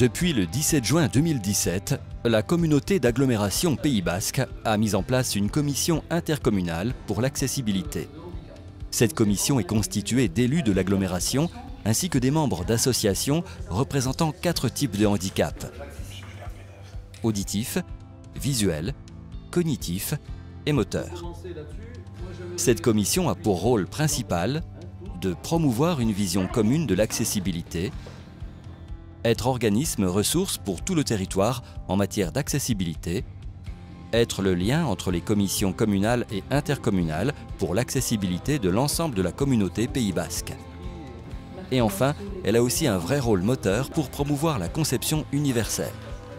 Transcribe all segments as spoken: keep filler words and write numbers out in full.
Depuis le dix-sept juin deux mille dix-sept, la communauté d'agglomération Pays Basque a mis en place une commission intercommunale pour l'accessibilité. Cette commission est constituée d'élus de l'agglomération ainsi que des membres d'associations représentant quatre types de handicap: auditif, visuel, cognitif et moteur. Cette commission a pour rôle principal de promouvoir une vision commune de l'accessibilité, être organisme ressource pour tout le territoire en matière d'accessibilité, être le lien entre les commissions communales et intercommunales pour l'accessibilité de l'ensemble de la communauté Pays Basque. Et enfin, elle a aussi un vrai rôle moteur pour promouvoir la conception universelle.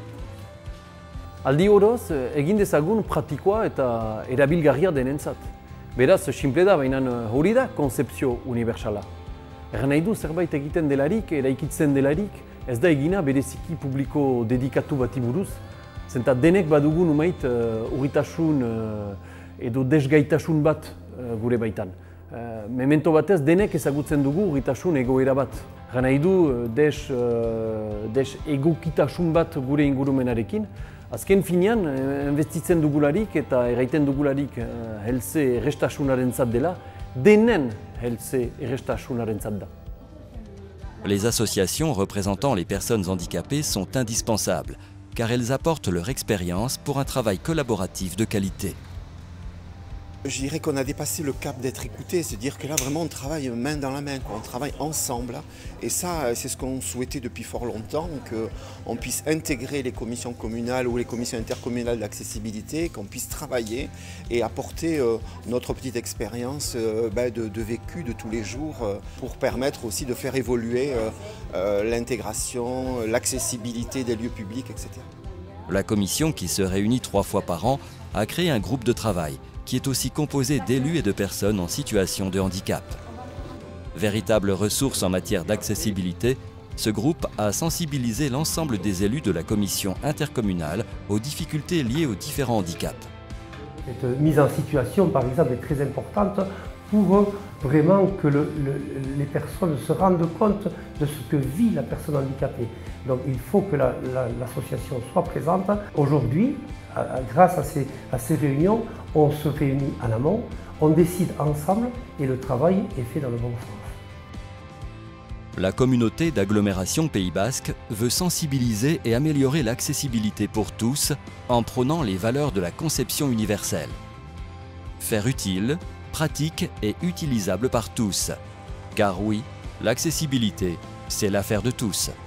Aldi oroz, egin dezagun praktikoa eta erabilgarria denentzat. Beraz, simple da, baina hori da konzepzio unibertsala. Erran nahi du zerbait egiten delarik, eraikitzen delarik, ez da egina bereziki publiko dedikatu bati buruz. Zenta denek badugun umait uh, urritasun uh, edo desgaitasun bat uh, gure baitan. Uh, memento batez denek ezagutzen dugu urritasun egoera bat. Erran nahi du des, uh, des egokitasun bat gure ingurumenarekin. Azken finean, investitzen dugularik eta erraiten dugularik uh, helze errestasunaren zat dela, denen helze errestasunaren zat da. Les associations représentant les personnes handicapées sont indispensables, car elles apportent leur expérience pour un travail collaboratif de qualité. Je dirais qu'on a dépassé le cap d'être écouté, c'est-à-dire que là vraiment on travaille main dans la main, quoi. On travaille ensemble. Et ça, c'est ce qu'on souhaitait depuis fort longtemps, qu'on puisse intégrer les commissions communales ou les commissions intercommunales d'accessibilité, qu'on puisse travailler et apporter euh, notre petite expérience euh, ben, de, de vécu de tous les jours euh, pour permettre aussi de faire évoluer euh, euh, l'intégration, l'accessibilité des lieux publics, et cetera. La commission, qui se réunit trois fois par an, a créé un groupe de travail qui est aussi composé d'élus et de personnes en situation de handicap. Véritable ressource en matière d'accessibilité, ce groupe a sensibilisé l'ensemble des élus de la commission intercommunale aux difficultés liées aux différents handicaps. Cette mise en situation, par exemple, est très importante pour vraiment que le, le, les personnes se rendent compte de ce que vit la personne handicapée. Donc il faut que l'association la, la, soit présente. Aujourd'hui, grâce à ces, à ces réunions, on se réunit en amont, on décide ensemble et le travail est fait dans le bon sens. La communauté d'agglomération Pays Basque veut sensibiliser et améliorer l'accessibilité pour tous en prônant les valeurs de la conception universelle. Faire utile, pratique et utilisable par tous. Car oui, l'accessibilité, c'est l'affaire de tous.